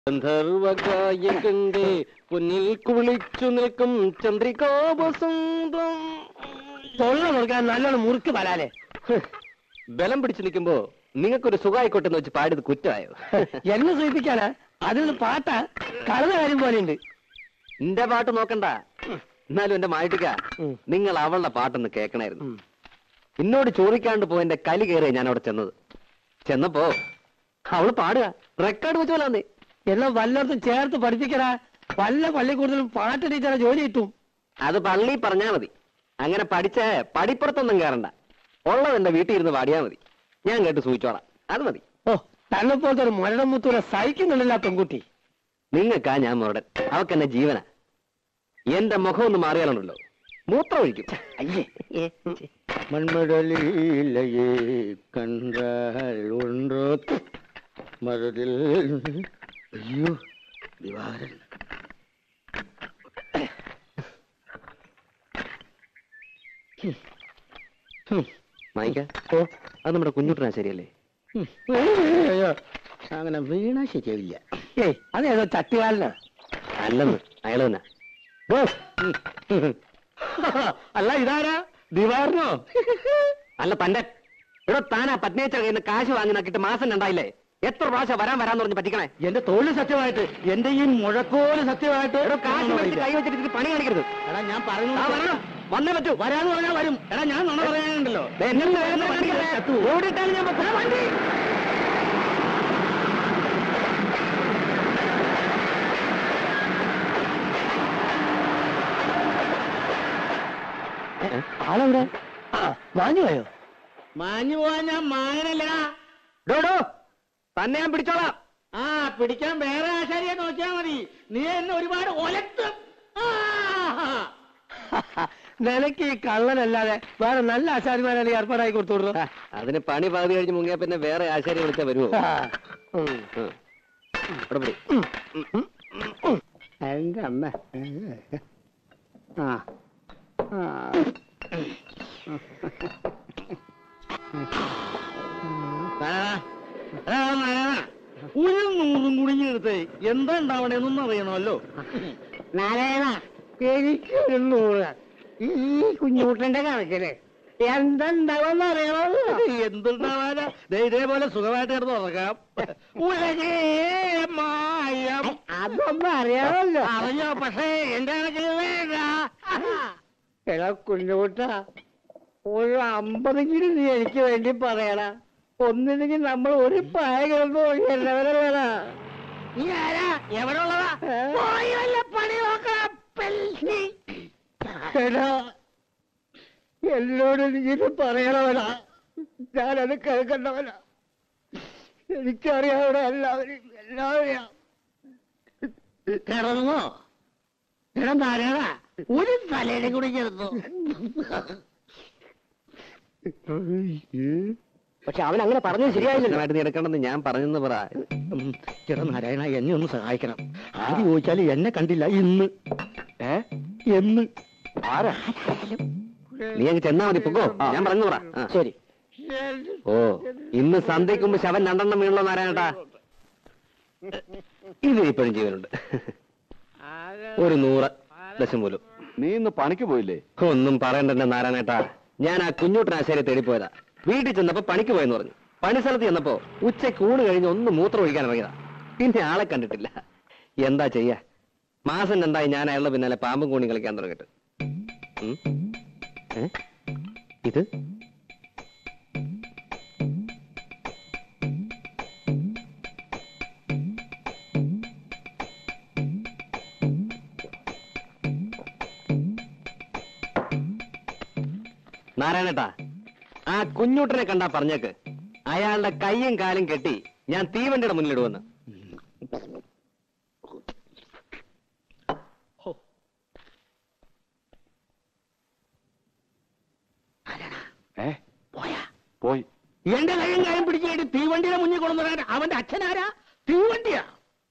ഗന്ധർവകായകന്റെ പൊന്നിൽ കുളിച്ചു നിൽക്കും ചന്ദ്രികാവസന്തം. തൊള്ള നോക്കാൻ നല്ലോണം മുറുക്ക് വരാലേ. ബലം പിടിച്ചു നിൽക്കുമ്പോ നിങ്ങൾക്കൊരു സുഖമായിക്കോട്ടെ എന്ന് വെച്ച് പാടിയത് കുറ്റമായോ? എന്നെ സൂചിപ്പിക്കാനാ? അതിൽ പാട്ടാ കളന്ന കാര്യം പോലെയുണ്ട്. എന്റെ പാട്ട് നോക്കണ്ട, എന്നാലും എന്റെ മായിട്ടിക്ക നിങ്ങൾ അവളുടെ പാട്ടൊന്ന് കേൾക്കണായിരുന്നു. എന്നോട് ചോദിക്കാണ്ട് പോയി എന്റെ കലി കയറിയ ഞാൻ അവിടെ ചെന്നപ്പോ അവള് പാടുക റെക്കോർഡ് വെച്ച് പോലാന്നേ. എല്ലാം വല്ലയിടത്തും ചേർത്ത് പഠിപ്പിക്കടാ. വല്ല പള്ളിക്കൂടുതലും പാട്ട് ടീച്ചറെ ജോലി കിട്ടും. അത് പള്ളി പറഞ്ഞാ മതി. അങ്ങനെ പഠിച്ച പടിപ്പുറത്തൊന്നും കയറണ്ട. ഉള്ളത് എന്റെ വീട്ടിൽ ഇരുന്ന് പാടിയാ മതി. ഞാൻ കേട്ട് സൂചിച്ചോളാം, അത് മതി. ഓ, തന്നെ പോലത്തെ ഒരു മരണം മുത്തൂരെ സഹിക്കുന്നുണ്ടല്ല പെൺകുട്ടി. നിങ്ങൾക്കാ ഞാൻ മുരടൻ, അവക്ക് എന്നെ ജീവനാ. എന്റെ മുഖം ഒന്ന് മാറിയാലുണ്ടല്ലോ മൂത്രം ഒഴിക്കും. അയ്യേ, മൺമടലിലയെ കണ്ടാൽ ഉണ്ടോ മരതിൽ. അയ്യോ ദിവാകരൻ. മായിക്ക, അത് നമ്മുടെ കുഞ്ഞുട്ടനാ ശരിയല്ലേ? അങ്ങനെ വീണാ ശരിയാവില്ല. ഏയ് അതേതോ ചട്ടുകാലനാ. അല്ലെന്ന് അയാൾ തന്നെ. അല്ല ഇതാരാ? ദിവാറിനോ? അല്ല തന്റെ ഇവിടെ താനാ പത്നിയച്ച കയ്യിൽ നിന്ന് കാശ് വാങ്ങി നോക്കിയിട്ട് മാസം രണ്ടായില്ലേ? എത്ര പ്രാവശ്യം വരാന്ന് പറഞ്ഞ് പറ്റിക്കണേ? എന്റെ തോല് സത്യമായിട്ട്, എന്റെ ഈ മുഴക്കോല് സത്യമായിട്ട്. കാശ് കൈ വെച്ചിട്ട് പണി കാണിക്കരുത്. എടാ ഞാൻ പറഞ്ഞു വന്നേ പറ്റൂ. വരാന്ന് പറഞ്ഞാൽ വരും. എടാ ഞാൻ നുണ പറയാനുണ്ടല്ലോ. ഓടിയിട്ടാണ് ഞാൻ വണ്ടി. ആളെവിടെ? മാഞ്ഞു പോയോ? മാഞ്ഞു പോവാൻ ഞാൻ മാങ്ങനല്ലടാ. ഡോഡോ തന്നെ ഞാൻ പിടിച്ചോളാം. ആ പിടിക്കാൻ വേറെ ആശാരിയെ നോക്കിയാ മതി. നീ എന്നെ ഒരുപാട് ഒലത്തും. നിനക്ക് ഈ കള്ളനല്ലാതെ വേറെ നല്ല ആശാരിമാരെ ഏർപ്പാടായി കൊടുത്തോളൂ. അതിന് പണി പകുതി കഴിഞ്ഞ് മുങ്ങിയ പിന്നെ വേറെ ആശാരി വിളിച്ചാൽ വരുമോ? എന്റെ അമ്മ. ആ ഒരു നൂറും കുടുങ്ങിയെടുത്ത് എന്താ ഉണ്ടാവണേന്നൊന്നും അറിയണമല്ലോ. നാരായണ, എനിക്കൊരു 100 ഈ കുഞ്ഞുകുട്ടന്റെ കണക്കില് എന്തുണ്ടാവുമെന്ന് അറിയണമല്ലോ. എന്തുണ്ടാവാനാ? ഇതേപോലെ സുഖമായിട്ട് കിടന്ന് ഉറക്കാം. ഉലകേ മായം. അതൊന്നും അറിയാമല്ലോ. അറിയോ? പക്ഷേ എന്റെ കണക്കിന് വേണ്ട. എടാ കുഞ്ഞുകുട്ട, ഒരു 50 നീ എനിക്ക് വേണ്ടി പറയണ. ഒന്നില്ലെങ്കിൽ നമ്മൾ ഒരു പായ കിടന്നു എന്നവരെ വേണ. നീ ആരാ? എവിടെ ഉള്ളതാ? പണി നോക്കാം. എടാ എന്നോട് നീത് പറയണവനാ. ഞാനത് കേൾക്കണ്ടവനാ. എനിക്കറിയാവിടെ എല്ലാവരെയും കിടന്നോ? എടാ നാരായണ, ഒരു തലയുടെ കൂടി കിടന്നു. പക്ഷെ അവൻ അങ്ങനെ പറഞ്ഞത് ശരിയായില്ല. നീ എടുക്കണമെന്ന് ഞാൻ പറഞ്ഞെന്ന് പറ. ചേട്ടാ നാരായണ, എന്നെ ഒന്ന് സഹായിക്കണം. ആദ്യം ചോദിച്ചാല് എന്നെ കണ്ടില്ല ഇന്ന്. എന്ന് ആരാ? നീ അങ്ങ് ചെന്നാ മതി. പൊക്കോ, ഞാൻ പറഞ്ഞു പറ. ശരി. ഓ, ഇന്ന് സന്ധ്യയ്ക്ക് മുമ്പ് ശവൻ 2 വീണല്ലോ നാരായണേട്ടാ. ഇത് ഇപ്പോഴും ജീവനുണ്ട്. ഒരു 100 ദശമൂലം. നീ ഇന്ന് പണിക്ക് പോയില്ലേ? ഒന്നും പറയണ്ടെന്നെ നാരായണേട്ടാ. ഞാൻ ആ കുഞ്ഞുട്ടനാശാരിയെ തേടിപ്പോയതാ. വീട്ടിൽ ചെന്നപ്പോ പണിക്ക് പോയെന്ന് പറഞ്ഞു. പണിസ്ഥലത്ത് ചെന്നപ്പോ ഉച്ചയ്ക്ക് ഊണ് കഴിഞ്ഞ് ഒന്ന് മൂത്രം ഒഴിക്കാൻ ഇറങ്ങിയതാ. പിന്നെ ആളെ കണ്ടിട്ടില്ല. എന്താ ചെയ്യാ? മാസം 2 ഞാൻ അയാളുടെ പിന്നാലെ പാമ്പും കൂണി കളിക്കാൻ തുടങ്ങിട്ട്. ഇത് നാരായണേട്ടാ, ആ കുഞ്ഞൂട്ടനെ കണ്ടാ പറഞ്ഞേക്ക് അയാളുടെ കയ്യും കാലും കെട്ടി ഞാൻ തീവണ്ടിയുടെ മുന്നിലിടുവെന്ന്. പോയി. എന്റെ കയ്യും കാര്യം പിടിച്ചിട്ട് തീവണ്ടിയുടെ മുന്നിൽ കൊണ്ടുവരാൻ അവന്റെ അച്ഛനാരാ? തീവണ്ടിയാ?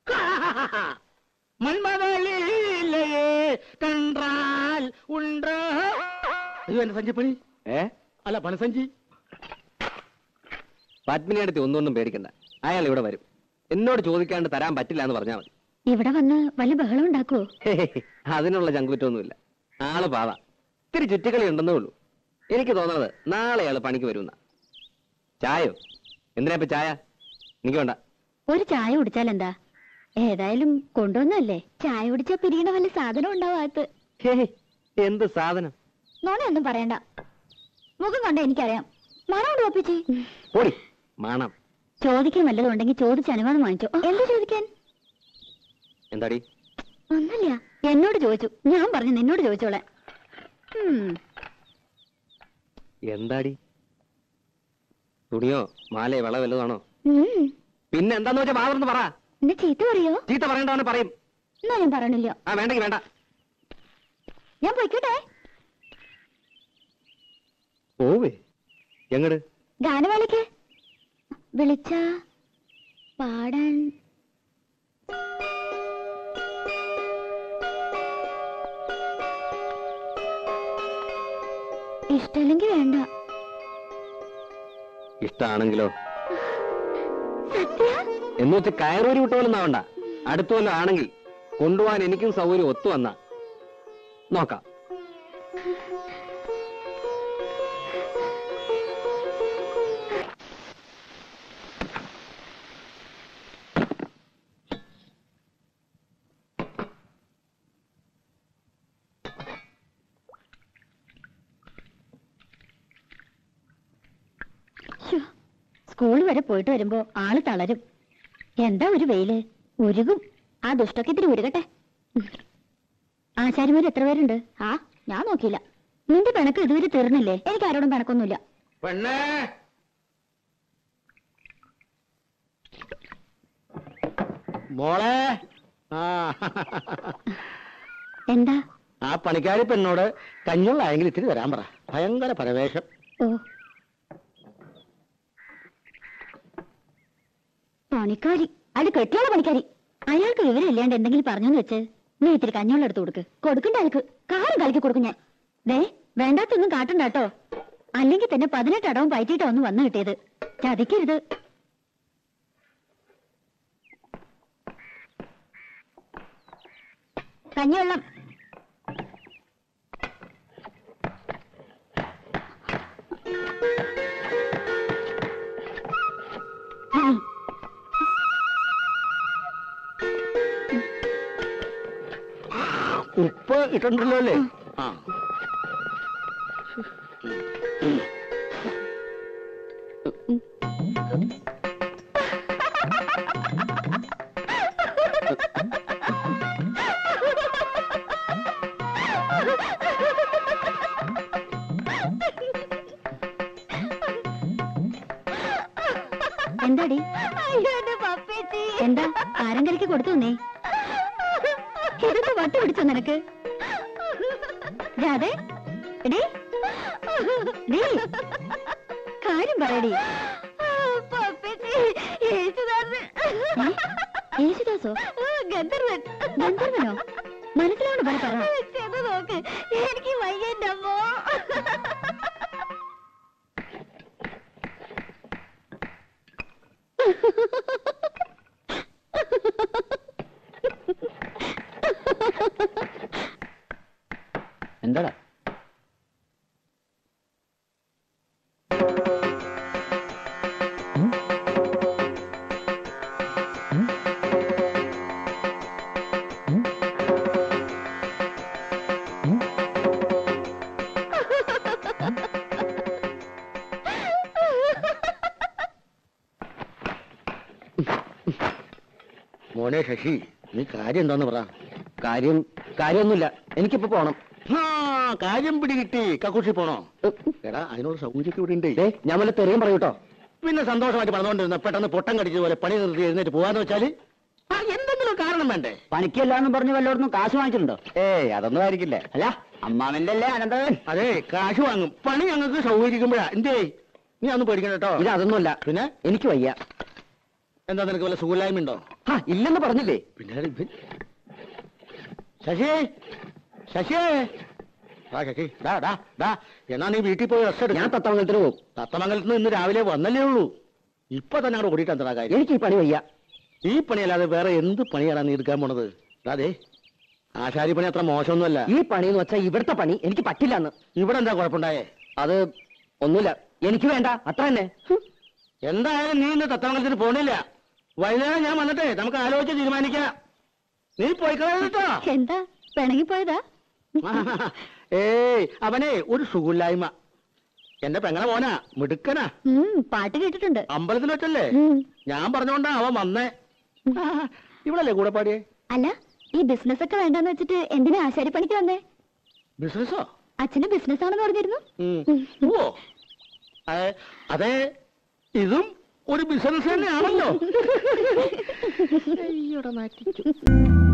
മൺമതലേ കണ്ടാൽ ഉണ്ട്. അയ്യോ എന്റെ സഞ്ചിപ്പണി. അല്ല പണസഞ്ചി. പത്മിനിയടുത്ത് ഒന്നും പേടിക്കണ്ട, അയാൾ ഇവിടെ വരും. എന്നോട് ചോദിക്കാണ്ട് തരാൻ പറ്റില്ല എന്ന് പറഞ്ഞാൽ മതി. ഇവിടെ വന്ന് വല്ല ബഹളം ഉണ്ടാക്കുവോ? അതിനുള്ള ചങ്കുറ്റൊന്നുമില്ല. ആള് പാവ, ഇത്തിരി ചുറ്റിക്കളി ഉണ്ടെന്നേ ഉള്ളൂ. എനിക്ക് തോന്നുന്നത് നാളെ ആള് പണിക്ക് വരുന്ന. ചായോ? എന്തിനാ ഇപ്പൊ ചായ? എനിക്ക് വേണ്ട. ഒരു ചായ കുടിച്ചാൽ എന്താ? ഏതായാലും കൊണ്ടുവന്നല്ലേ. ചായ കുടിച്ചാ പിരിയണ വല്ല സാധനം ഉണ്ടാവാത്ത. എന്ത് സാധനം? നോണയൊന്നും പറയണ്ട. മുഖം കണ്ട എനിക്കറിയാം. മണം കൊണ്ട് ഒപ്പിച്ചേ. ഓടി മണം. ചോദിക്കാൻ വല്ലതും ഉണ്ടെങ്കിൽ ചോദിച്ച് അനുവാദം വാങ്ങിച്ചോ. എന്താ ചോദിക്കാൻ? എന്താടി? ഒന്നല്ല, എന്നോട് ചോദിച്ചു. ഞാൻ പറഞ്ഞു നിന്നോട് ചോദിച്ചോളെ. എന്താടി? തുണിയോ മാലയോ വള വല്ലതാണോ? പിന്നെ എന്താന്ന് വെച്ചാ മാതർന്ന് പറ. എന്നെ ചീത്ത പറയോ? ചീത്ത പറയണ്ടവനെ പറയും. എന്നാ ഞാൻ പറയണില്ല. ആ വേണ്ടെങ്കി വേണ്ട. ഞാൻ പോയിക്കോട്ടെ. പോവേ? എങ്ങട്? ഗാനമേളയ്ക്ക്. വിളിച്ച പാടാൻ. ഇഷ്ടല്ലെങ്കിൽ വേണ്ട. ഇഷ്ടാണെങ്കിലോ? സത്യ? എന്ന് വെച്ച് കയറൂരി വിട്ടോലും ആവണ്ട. അടുത്തോലും ആണെങ്കിൽ കൊണ്ടുപോകാൻ എനിക്കും സൗകര്യം ഒത്തു വന്ന നോക്കാം. സ്കൂൾ വരെ പോയിട്ട് വരുമ്പോ ആള് തളരും. എന്താ ഒരു വെയില്, ഉരുകും. ആ ദുഷ്ടൊക്കെ ഇത്തിരി ഉരുകട്ടെ. ആശാരിമാർ എത്ര പേരുണ്ട്? ആ ഞാൻ നോക്കിയില്ല. നിന്റെ പിണക്ക് ഇതുവരെ തീർന്നില്ലേ? എനിക്ക് ആരോടും പിണക്കൊന്നുമില്ല. പെണ്ണേ, മോളെ. ആ എന്താ? ആ പണിക്കാരി പെണ്ണോട് കഞ്ഞുള്ളായെങ്കിൽ ഇത്തിരി തരാൻ പറ. ഭയങ്കര പരവേശം. ഓ, പണിക്കാരി? അത് കെട്ടിയുള്ള പണിക്കാരി. അയാൾക്ക് വിവരമില്ലാണ്ട് എന്തെങ്കിലും പറഞ്ഞെന്ന് വെച്ച് നീ ഇത്തിരി കഞ്ഞോളം എടുത്ത് കൊടുക്ക്. കൊടുക്കണ്ട ആൾക്ക് കാറും കളിക്ക് കൊടുക്കും ഞാൻ. ദേ, വേണ്ടാത്തൊന്നും കാട്ടണ്ട കേട്ടോ. അല്ലെങ്കിൽ തന്നെ 18 അടവും പയറ്റിയിട്ടാ ഒന്ന് വന്നു കിട്ടിയത്. ചതിക്കരുത്. കഞ്ഞിവെള്ളം. ഉപ്പ് ഇട്ടുണ്ടല്ലോ അല്ലേ? ആ എന്താടി? എന്താ ആരങ്കരയ്ക്ക് കൊടുത്തു നീ? ഇതൊക്കെ വട്ട് പിടിച്ചോ നിനക്ക്? രാധേ, എടീ, ഡീ, കാര്യം പറയടി. യേശുദാസോ? ഗന്ധർവൻ. ഗന്ധർവനോ? മനസ്സിലാണ് പറ. നോക്ക്, എനിക്ക് വയ്യന്റെ അമ്മോ. എന്താടാ? മോനെ ശശി, നീ കാര്യം എന്താന്ന് പറ. കാര്യമൊന്നുമില്ല. എനിക്കിപ്പോ പോണം. കാര്യം പിടികിട്ടി. കക്കൂഷി പോണോ? എടാ, അതിനോട് സൗകര്യമൊക്കെ ഇവിടെ ഉണ്ട്. ഞാൻ വല്ല തെറിയും പറയൂട്ടോ. പിന്നെ സന്തോഷമായിട്ട് പറഞ്ഞുകൊണ്ടിരുന്ന പെട്ടെന്ന് പൊട്ടം കടിച്ചതുപോലെ പണി നിർത്തി എഴുന്നേറ്റ് പോവാന്ന് വെച്ചാല് എന്തെങ്കിലും കാരണം വേണ്ടേ? പണിക്കല്ലാന്നും പറഞ്ഞു വല്ലോടൊന്നും കാശ് വാങ്ങിച്ചിട്ടുണ്ടോ? ഏയ് അതൊന്നും ആയിരിക്കില്ലേ. അല്ല, അമ്മാവന്റെ അല്ലേ അനന്തവൻ? അതെ, കാശ് വാങ്ങും. പണി ഞങ്ങൾക്ക് സൗകര്യക്കുമ്പോഴാ. എന്തേ, നീ അതൊന്നും പേടിക്കണ്ട കേട്ടോ. ഇത് അതൊന്നുമല്ല. പിന്നെ എനിക്ക് വയ്യ. എന്താ, നിനക്ക് വല്ല സുഖമില്ലായ്മ ഉണ്ടോ? ഇല്ലെന്ന് പറഞ്ഞില്ലേ? പിന്നെ ശശി, ശശി, ശശി, എന്നാ നീ വീട്ടിൽ പോയി റെസ്റ്റ് എടുക്കും. ഞാൻ തത്തമംഗലത്തിന് പോകും. തത്തമംഗലത്ത് നിന്ന് ഇന്ന് രാവിലെ വന്നല്ലേ ഉള്ളൂ. ഇപ്പൊ തന്നെ അവിടെ ഓടിയിട്ട് എന്താ കാര്യം? എനിക്ക് ഈ പണി വയ്യ. ഈ പണിയല്ലാതെ വേറെ എന്ത് പണിയാണ് നീ എടുക്കാൻ പോണത്? അതെ, ആശാരി പണി അത്ര മോശമൊന്നുമല്ല. ഈ പണി എന്ന് വെച്ചാൽ ഇവിടുത്തെ പണി എനിക്ക് പറ്റില്ലെന്ന്. ഇവിടെ എന്താ കുഴപ്പമുണ്ടായേ? അത് ഒന്നുമില്ല, എനിക്ക് വേണ്ട, അത്ര തന്നെ. എന്തായാലും നീ ഇന്ന് തത്തമംഗലത്തിന് പോണില്ല. വൈകുന്നേരം ഞാൻ വന്നിട്ടേ നമുക്ക് ആലോചിച്ച് തീരുമാനിക്കാം. നീ പോയി കളയാ. എന്താ പിണങ്ങിപ്പോയതാ? ഏയ്, അവനെ ഒരു സുഖമില്ലായ്മ. എന്റെ പെങ്ങളെ മോനാ, മിടുക്കനാ. പാട്ട് കേട്ടിട്ടുണ്ട്. അമ്പലത്തിൽ വെച്ചല്ലേ? ഞാൻ പറഞ്ഞോണ്ടാ അവൻ വന്നേ. ഇവളല്ലേ കൂടെ പാടിയേ? അല്ല, ഈ ബിസിനസ് ഒക്കെ വേണ്ടെന്ന് വെച്ചിട്ട് എന്തിനാ ആശാരി പണിക്ക് വന്നേ? ബിസിനസ്സോ? അച്ഛന് ബിസിനസ് ആണെന്ന് പറഞ്ഞിരുന്നു. ഓ, അതെ, ഇതും ഒരു ബിസിനസ് തന്നെയാണല്ലോ.